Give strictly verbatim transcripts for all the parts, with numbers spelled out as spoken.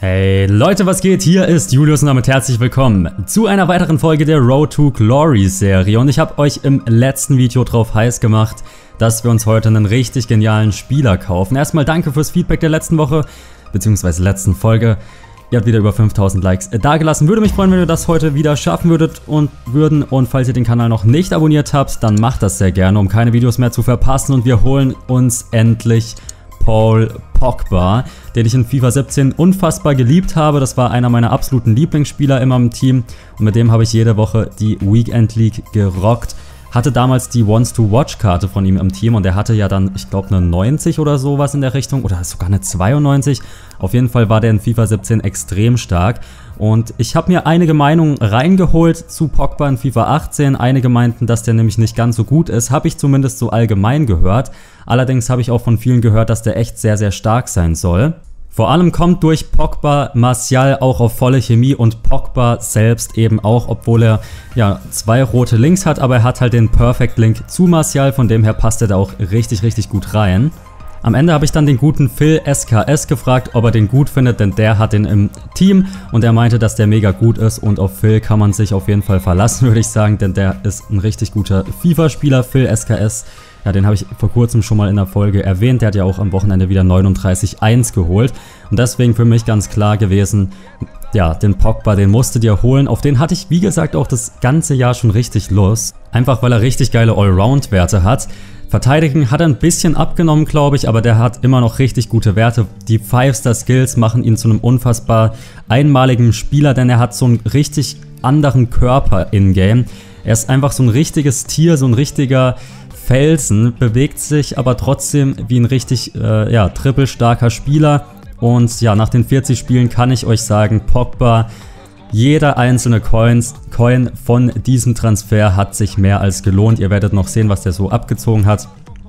Hey Leute, was geht? Hier ist Julius und damit herzlich willkommen zu einer weiteren Folge der Road to Glory Serie. Und ich habe euch im letzten Video drauf heiß gemacht, dass wir uns heute einen richtig genialen Spieler kaufen. Erstmal danke fürs Feedback der letzten Woche, beziehungsweise letzten Folge. Ihr habt wieder über fünftausend Likes dagelassen. Würde mich freuen, wenn ihr das heute wieder schaffen würdet und würden. Und falls ihr den Kanal noch nicht abonniert habt, dann macht das sehr gerne, um keine Videos mehr zu verpassen. Und wir holen uns endlich Paul Pogba, den ich in FIFA siebzehn unfassbar geliebt habe. Das war einer meiner absoluten Lieblingsspieler immer im Team. Und mit dem habe ich jede Woche die Weekend League gerockt. Hatte damals die Wants-to-Watch-Karte von ihm im Team und er hatte ja dann, ich glaube, eine neunzig oder sowas in der Richtung oder sogar eine zweiundneunzig. Auf jeden Fall war der in FIFA siebzehn extrem stark. Und ich habe mir einige Meinungen reingeholt zu Pogba in FIFA achtzehn. Einige meinten, dass der nämlich nicht ganz so gut ist. Habe ich zumindest so allgemein gehört. Allerdings habe ich auch von vielen gehört, dass der echt sehr, sehr stark sein soll. Vor allem kommt durch Pogba Martial auch auf volle Chemie und Pogba selbst eben auch, obwohl er ja zwei rote Links hat, aber er hat halt den Perfect Link zu Martial, von dem her passt er da auch richtig, richtig gut rein. Am Ende habe ich dann den guten Phil S K S gefragt, ob er den gut findet, denn der hat den im Team und er meinte, dass der mega gut ist und auf Phil kann man sich auf jeden Fall verlassen, würde ich sagen, denn der ist ein richtig guter FIFA-Spieler, Phil S K S. Ja, den habe ich vor kurzem schon mal in der Folge erwähnt. Der hat ja auch am Wochenende wieder neununddreißig eins geholt. Und deswegen für mich ganz klar gewesen, ja, den Pogba, den musst du dir holen. Auf den hatte ich, wie gesagt, auch das ganze Jahr schon richtig Lust. Einfach, weil er richtig geile Allround-Werte hat. Verteidigen hat er ein bisschen abgenommen, glaube ich, aber der hat immer noch richtig gute Werte. Die Five-Star-Skills machen ihn zu einem unfassbar einmaligen Spieler, denn er hat so einen richtig anderen Körper in-game. Er ist einfach so ein richtiges Tier, so ein richtiger Felsen, bewegt sich aber trotzdem wie ein richtig äh, ja, trippelstarker Spieler. Und ja, nach den vierzig Spielen kann ich euch sagen, Pogba, jeder einzelne Coins, Coin von diesem Transfer hat sich mehr als gelohnt. Ihr werdet noch sehen, was der so abgezogen hat.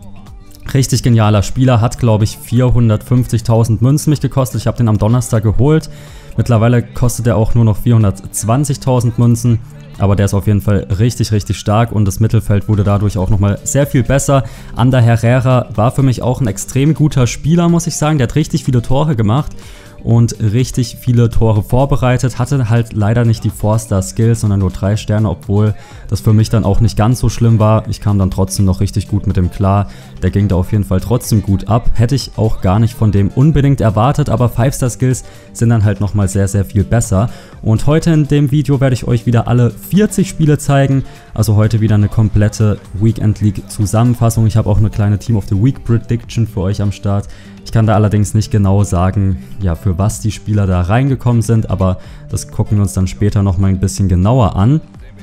Richtig genialer Spieler, hat glaube ich vierhundertfünfzigtausend Münzen mich gekostet. Ich habe den am Donnerstag geholt. Mittlerweile kostet er auch nur noch vierhundertzwanzigtausend Münzen. Aber der ist auf jeden Fall richtig, richtig stark und das Mittelfeld wurde dadurch auch nochmal sehr viel besser. Ander Herrera war für mich auch ein extrem guter Spieler, muss ich sagen. Der hat richtig viele Tore gemacht und richtig viele Tore vorbereitet. Hatte halt leider nicht die Four-Star-Skills, sondern nur drei Sterne, obwohl das für mich dann auch nicht ganz so schlimm war. Ich kam dann trotzdem noch richtig gut mit dem klar. Der ging da auf jeden Fall trotzdem gut ab. Hätte ich auch gar nicht von dem unbedingt erwartet, aber Five-Star-Skills sind dann halt nochmal sehr, sehr viel besser. Und heute in dem Video werde ich euch wieder alle vierzig Spiele zeigen. Also heute wieder eine komplette Weekend League Zusammenfassung. Ich habe auch eine kleine Team of the Week Prediction für euch am Start. Ich kann da allerdings nicht genau sagen, ja, für was die Spieler da reingekommen sind, aber das gucken wir uns dann später nochmal ein bisschen genauer an.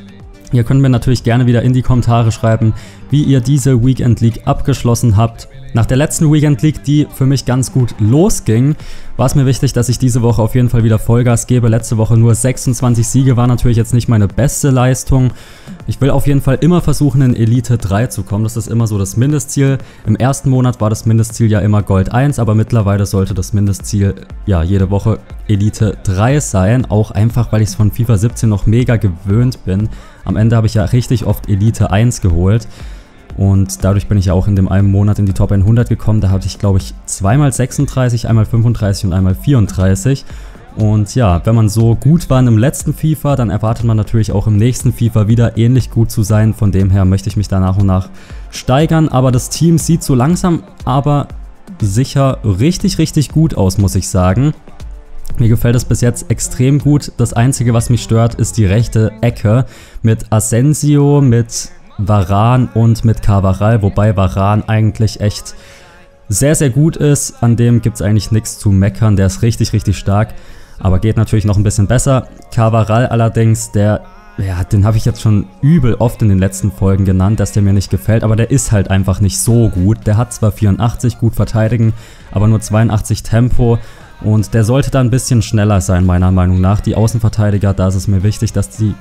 Ihr könnt mir natürlich gerne wieder in die Kommentare schreiben, wie ihr diese Weekend League abgeschlossen habt. Nach der letzten Weekend League, die für mich ganz gut losging, war es mir wichtig, dass ich diese Woche auf jeden Fall wieder Vollgas gebe. Letzte Woche nur sechsundzwanzig Siege, war natürlich jetzt nicht meine beste Leistung. Ich will auf jeden Fall immer versuchen, in Elite drei zu kommen. Das ist immer so das Mindestziel. Im ersten Monat war das Mindestziel ja immer Gold eins, aber mittlerweile sollte das Mindestziel ja jede Woche Elite drei sein. Auch einfach, weil ich es von FIFA siebzehn noch mega gewöhnt bin. Am Ende habe ich ja richtig oft Elite eins geholt. Und dadurch bin ich ja auch in dem einen Monat in die Top hundert gekommen. Da hatte ich, glaube ich, zweimal sechsunddreißig, einmal fünfunddreißig und einmal vierunddreißig. Und ja, wenn man so gut war im letzten FIFA, dann erwartet man natürlich auch im nächsten FIFA wieder ähnlich gut zu sein. Von dem her möchte ich mich da nach und nach steigern. Aber das Team sieht so langsam, aber sicher richtig, richtig gut aus, muss ich sagen. Mir gefällt es bis jetzt extrem gut. Das Einzige, was mich stört, ist die rechte Ecke mit Asensio, mit Varane und mit Carvajal, wobei Varane eigentlich echt sehr, sehr gut ist. An dem gibt es eigentlich nichts zu meckern, der ist richtig, richtig stark, aber geht natürlich noch ein bisschen besser. Carvajal allerdings, der, ja, den habe ich jetzt schon übel oft in den letzten Folgen genannt, dass der mir nicht gefällt, aber der ist halt einfach nicht so gut. Der hat zwar vierundachtzig, gut verteidigen, aber nur zweiundachtzig Tempo. Und der sollte da ein bisschen schneller sein, meiner Meinung nach. Die Außenverteidiger, da ist es mir wichtig, dass die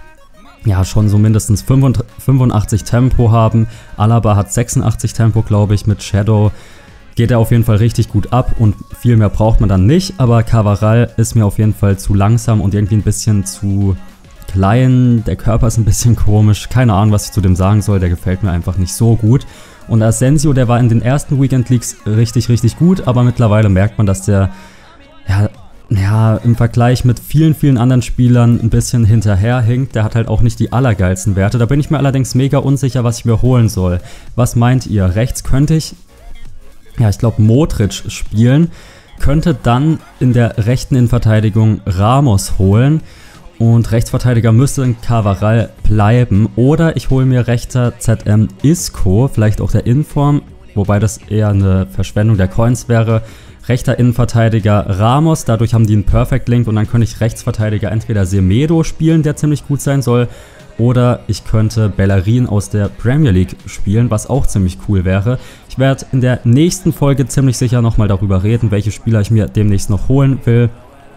ja schon so mindestens fünfundachtzig Tempo haben. Alaba hat sechsundachtzig Tempo, glaube ich. Mit Shadow geht er auf jeden Fall richtig gut ab und viel mehr braucht man dann nicht. Aber Carvajal ist mir auf jeden Fall zu langsam und irgendwie ein bisschen zu klein. Der Körper ist ein bisschen komisch. Keine Ahnung, was ich zu dem sagen soll. Der gefällt mir einfach nicht so gut. Und Asensio, der war in den ersten Weekend Leagues richtig, richtig gut. Aber mittlerweile merkt man, dass der ja, ja ja, im Vergleich mit vielen, vielen anderen Spielern ein bisschen hinterherhinkt. Der hat halt auch nicht die allergeilsten Werte. Da bin ich mir allerdings mega unsicher, was ich mir holen soll. Was meint ihr? Rechts könnte ich, ja, ich glaube Modric spielen, könnte dann in der rechten Innenverteidigung Ramos holen und Rechtsverteidiger müsste in Carvajal bleiben. Oder ich hole mir rechter Z M Isco, vielleicht auch der Inform, wobei das eher eine Verschwendung der Coins wäre. Rechter Innenverteidiger Ramos, dadurch haben die einen Perfect Link und dann könnte ich Rechtsverteidiger entweder Semedo spielen, der ziemlich gut sein soll, oder ich könnte Bellerin aus der Premier League spielen, was auch ziemlich cool wäre. Ich werde in der nächsten Folge ziemlich sicher nochmal darüber reden, welche Spieler ich mir demnächst noch holen will.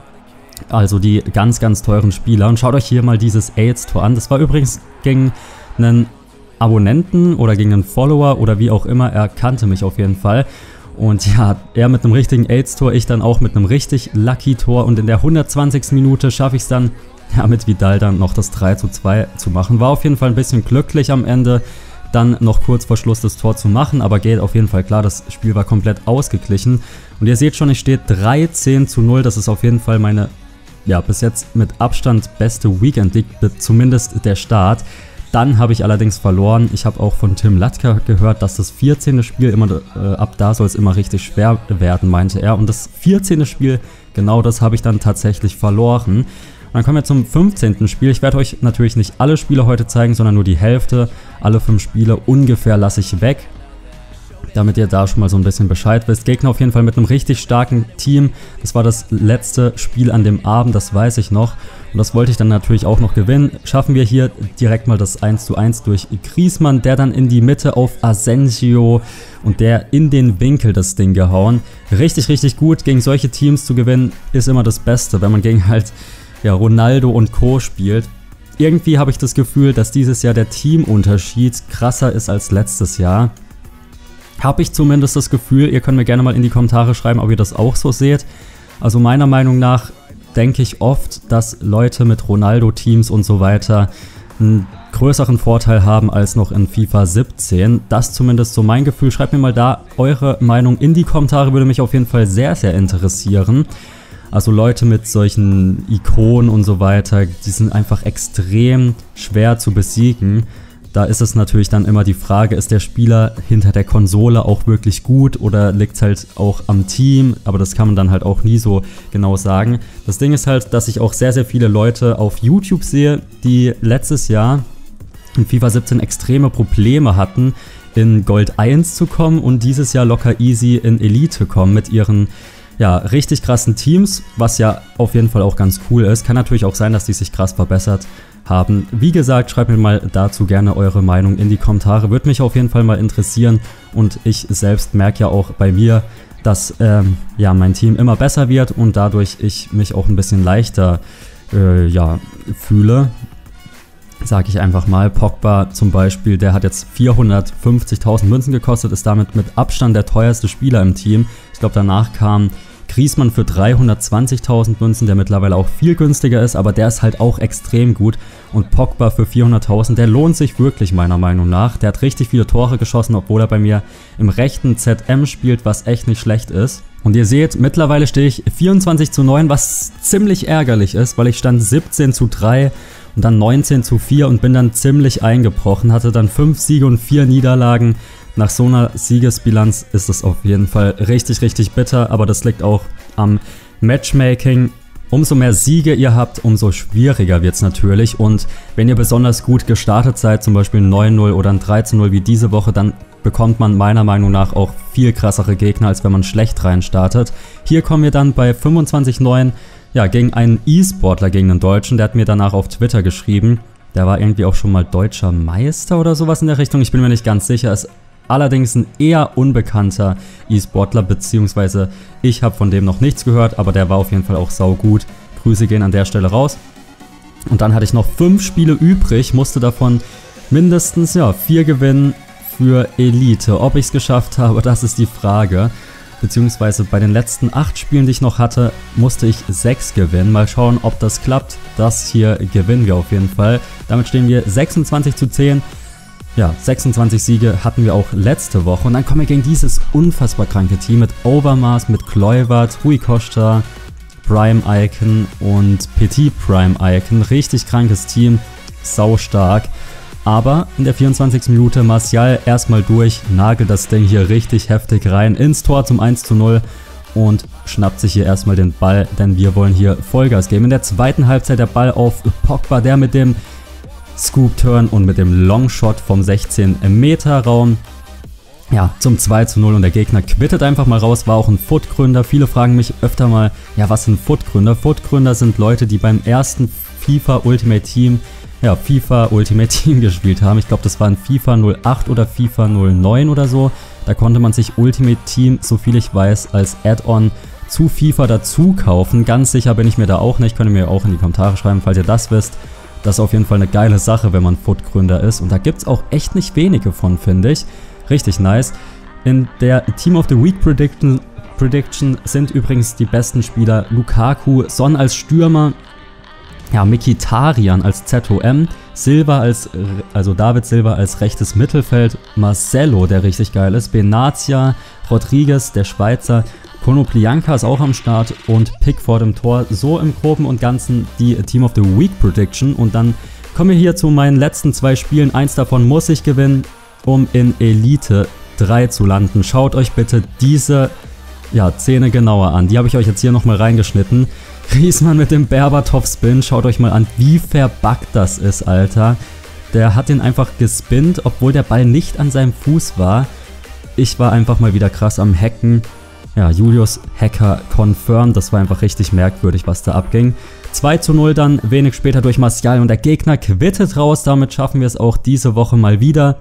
Also die ganz, ganz teuren Spieler. Und schaut euch hier mal dieses AIDS-Tor an. Das war übrigens gegen einen Abonnenten oder gegen einen Follower oder wie auch immer. Er kannte mich auf jeden Fall. Und ja, er mit einem richtigen AIDS-Tor, ich dann auch mit einem richtig Lucky-Tor. Und in der hundertzwanzigsten Minute schaffe ich es dann, ja, mit Vidal dann noch das drei zu zwei zu machen. War auf jeden Fall ein bisschen glücklich am Ende, dann noch kurz vor Schluss das Tor zu machen. Aber geht auf jeden Fall klar, das Spiel war komplett ausgeglichen. Und ihr seht schon, ich stehe dreizehn zu null. Das ist auf jeden Fall meine, ja, bis jetzt mit Abstand beste Weekend League, zumindest der Start. Dann habe ich allerdings verloren. Ich habe auch von Tim Latka gehört, dass das vierzehnte Spiel immer, äh, ab da soll es immer richtig schwer werden, meinte er. Und das vierzehnte Spiel, genau das habe ich dann tatsächlich verloren. Und dann kommen wir zum fünfzehnten Spiel. Ich werde euch natürlich nicht alle Spiele heute zeigen, sondern nur die Hälfte. Alle fünf Spiele ungefähr lasse ich weg, damit ihr da schon mal so ein bisschen Bescheid wisst. Gegner auf jeden Fall mit einem richtig starken Team. Das war das letzte Spiel an dem Abend, das weiß ich noch. Und das wollte ich dann natürlich auch noch gewinnen. Schaffen wir hier direkt mal das eins zu eins durch Griezmann, der dann in die Mitte auf Asensio und der in den Winkel das Ding gehauen. Richtig, richtig gut. Gegen solche Teams zu gewinnen ist immer das Beste, wenn man gegen halt ja, Ronaldo und Co. spielt. Irgendwie habe ich das Gefühl, dass dieses Jahr der Teamunterschied krasser ist als letztes Jahr. Habe ich zumindest das Gefühl. Ihr könnt mir gerne mal in die Kommentare schreiben, ob ihr das auch so seht. Also meiner Meinung nach denke ich oft, dass Leute mit Ronaldo-Teams und so weiter einen größeren Vorteil haben als noch in FIFA siebzehn. Das zumindest so mein Gefühl. Schreibt mir mal da eure Meinung in die Kommentare, würde mich auf jeden Fall sehr, sehr interessieren. Also Leute mit solchen Ikonen und so weiter, die sind einfach extrem schwer zu besiegen. Da ist es natürlich dann immer die Frage, ist der Spieler hinter der Konsole auch wirklich gut oder liegt es halt auch am Team? Aber das kann man dann halt auch nie so genau sagen. Das Ding ist halt, dass ich auch sehr, sehr viele Leute auf YouTube sehe, die letztes Jahr in FIFA siebzehn extreme Probleme hatten, in Gold eins zu kommen und dieses Jahr locker easy in Elite kommen mit ihren ja, richtig krassen Teams, was ja auf jeden Fall auch ganz cool ist. Kann natürlich auch sein, dass die sich krass verbessert haben. Wie gesagt, schreibt mir mal dazu gerne eure Meinung in die Kommentare. Würde mich auf jeden Fall mal interessieren. Und ich selbst merke ja auch bei mir, dass ähm, ja, mein Team immer besser wird und dadurch ich mich auch ein bisschen leichter äh, ja, fühle. Sage ich einfach mal. Pogba zum Beispiel, der hat jetzt vierhundertfünfzigtausend Münzen gekostet, ist damit mit Abstand der teuerste Spieler im Team. Ich glaube, danach kam Griezmann für dreihundertzwanzigtausend Münzen, der mittlerweile auch viel günstiger ist, aber der ist halt auch extrem gut. Und Pogba für vierhunderttausend, der lohnt sich wirklich meiner Meinung nach. Der hat richtig viele Tore geschossen, obwohl er bei mir im rechten Z M spielt, was echt nicht schlecht ist. Und ihr seht, mittlerweile stehe ich vierundzwanzig zu neun, was ziemlich ärgerlich ist, weil ich stand siebzehn zu drei und dann neunzehn zu vier und bin dann ziemlich eingebrochen, hatte dann fünf Siege und vier Niederlagen. Nach so einer Siegesbilanz ist es auf jeden Fall richtig, richtig bitter, aber das liegt auch am Matchmaking. Umso mehr Siege ihr habt, umso schwieriger wird es natürlich. Und wenn ihr besonders gut gestartet seid, zum Beispiel neun null oder ein drei zu null wie diese Woche, dann bekommt man meiner Meinung nach auch viel krassere Gegner, als wenn man schlecht rein startet. Hier kommen wir dann bei fünfundzwanzig neun ja, gegen einen E-Sportler, gegen einen Deutschen. Der hat mir danach auf Twitter geschrieben. Der war irgendwie auch schon mal deutscher Meister oder sowas in der Richtung. Ich bin mir nicht ganz sicher. Ist allerdings ein eher unbekannter E-Sportler, beziehungsweise ich habe von dem noch nichts gehört, aber der war auf jeden Fall auch saugut. Grüße gehen an der Stelle raus. Und dann hatte ich noch fünf Spiele übrig, musste davon mindestens ja, vier gewinnen für Elite. Ob ich es geschafft habe, das ist die Frage. Beziehungsweise bei den letzten acht Spielen, die ich noch hatte, musste ich sechs gewinnen. Mal schauen, ob das klappt. Das hier gewinnen wir auf jeden Fall. Damit stehen wir sechsundzwanzig zu zehn. Ja, sechsundzwanzig Siege hatten wir auch letzte Woche. Und dann kommen wir gegen dieses unfassbar kranke Team mit Overmars, mit Kluivert, Rui Costa, Prime Icon und Petit Prime Icon. Richtig krankes Team, sau stark. Aber in der vierundzwanzigsten Minute Martial erstmal durch, nagelt das Ding hier richtig heftig rein ins Tor zum eins zu null und schnappt sich hier erstmal den Ball, denn wir wollen hier Vollgas geben. In der zweiten Halbzeit der Ball auf Pogba, der mit dem Scoop-Turn und mit dem Longshot vom sechzehn Meter Raum ja, zum zwei zu null und der Gegner quittet einfach mal raus, war auch ein Footgründer. Viele fragen mich öfter mal, ja, was sind Footgründer? Footgründer sind Leute, die beim ersten FIFA Ultimate Team Ja, FIFA Ultimate Team gespielt haben. Ich glaube, das war in FIFA null acht oder FIFA null neun oder so. Da konnte man sich Ultimate Team, so viel ich weiß, als Add-on zu FIFA dazu kaufen. Ganz sicher bin ich mir da auch nicht. Könnt ihr mir auch in die Kommentare schreiben, falls ihr das wisst. Das ist auf jeden Fall eine geile Sache, wenn man Foot-Gründer ist. Und da gibt es auch echt nicht wenige von, finde ich. Richtig nice. In der Team of the Week Prediction, Prediction sind übrigens die besten Spieler Lukaku, Son als Stürmer, ja, Mkhitaryan als Z O M, Silva als, also David Silva als rechtes Mittelfeld, Marcelo, der richtig geil ist, Benatia, Rodriguez, der Schweizer, Konoplyanka ist auch am Start und Pickford im Tor. So im Groben und Ganzen die Team of the Week Prediction. Und dann kommen wir hier zu meinen letzten zwei Spielen. Eins davon muss ich gewinnen, um in Elite drei zu landen. Schaut euch bitte diese ja, Szene genauer an. Die habe ich euch jetzt hier nochmal reingeschnitten. Griezmann mit dem Berbatov-Spin. Schaut euch mal an, wie verbuggt das ist, Alter. Der hat den einfach gespinnt, obwohl der Ball nicht an seinem Fuß war. Ich war einfach mal wieder krass am Hacken. Ja, Julius Hacker confirmed. Das war einfach richtig merkwürdig, was da abging. zwei zu null dann wenig später durch Martial und der Gegner quittet raus. Damit schaffen wir es auch diese Woche mal wieder.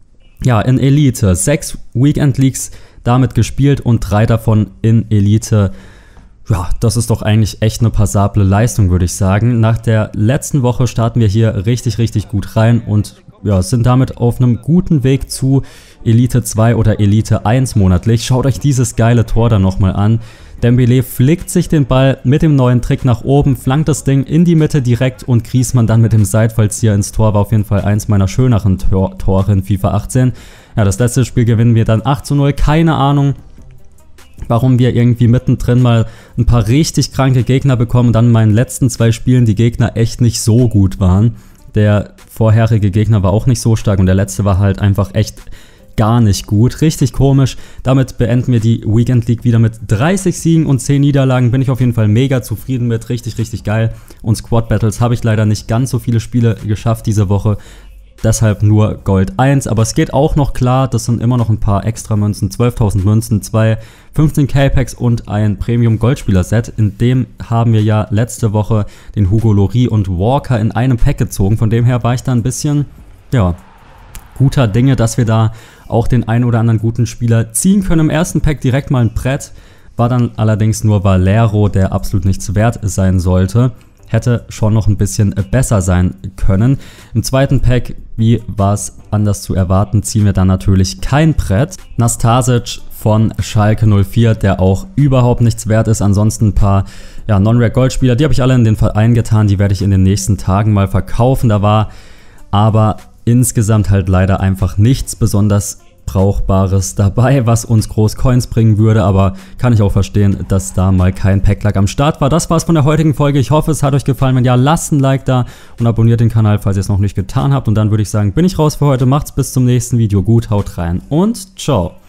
Ja, in Elite. Sechs Weekend Leagues damit gespielt und drei davon in Elite. Ja, das ist doch eigentlich echt eine passable Leistung, würde ich sagen. Nach der letzten Woche starten wir hier richtig, richtig gut rein und ja, sind damit auf einem guten Weg zu Elite zwei oder Elite eins monatlich. Schaut euch dieses geile Tor dann nochmal an. Dembélé flickt sich den Ball mit dem neuen Trick nach oben, flankt das Ding in die Mitte direkt und Griezmann dann mit dem Seitfallzieher ins Tor. War auf jeden Fall eins meiner schöneren Tor Tore in FIFA achtzehn. Ja, das letzte Spiel gewinnen wir dann acht zu null. Keine Ahnung, warum wir irgendwie mittendrin mal ein paar richtig kranke Gegner bekommen und dann in meinen letzten zwei Spielen die Gegner echt nicht so gut waren. Der vorherige Gegner war auch nicht so stark und der letzte war halt einfach echt gar nicht gut. Richtig komisch. Damit beenden wir die Weekend League wieder mit dreißig Siegen und zehn Niederlagen. Bin ich auf jeden Fall mega zufrieden mit. Richtig, richtig geil. Und Squad Battles habe ich leider nicht ganz so viele Spiele geschafft diese Woche. Deshalb nur Gold eins, aber es geht auch noch klar, das sind immer noch ein paar extra Münzen, zwölftausend Münzen, zwei fünfzehn K Packs und ein Premium Goldspieler Set. In dem haben wir ja letzte Woche den Hugo Lloris und Walker in einem Pack gezogen, von dem her war ich da ein bisschen, ja, guter Dinge, dass wir da auch den einen oder anderen guten Spieler ziehen können. Im ersten Pack direkt mal ein Brett, war dann allerdings nur Valero, der absolut nichts wert sein sollte. Hätte schon noch ein bisschen besser sein können. Im zweiten Pack, wie war es anders zu erwarten, ziehen wir dann natürlich kein Brett. Nastasic von Schalke null vier, der auch überhaupt nichts wert ist. Ansonsten ein paar ja, Non-Rare-Goldspieler, die habe ich alle in den Verein getan. Die werde ich in den nächsten Tagen mal verkaufen. Da war aber insgesamt halt leider einfach nichts besonders Brauchbares dabei, was uns groß Coins bringen würde, aber kann ich auch verstehen, dass da mal kein Packlack am Start war. Das war's von der heutigen Folge. Ich hoffe, es hat euch gefallen. Wenn ja, lasst ein Like da und abonniert den Kanal, falls ihr es noch nicht getan habt. Und dann würde ich sagen, bin ich raus für heute. Macht's bis zum nächsten Video gut, haut rein und ciao.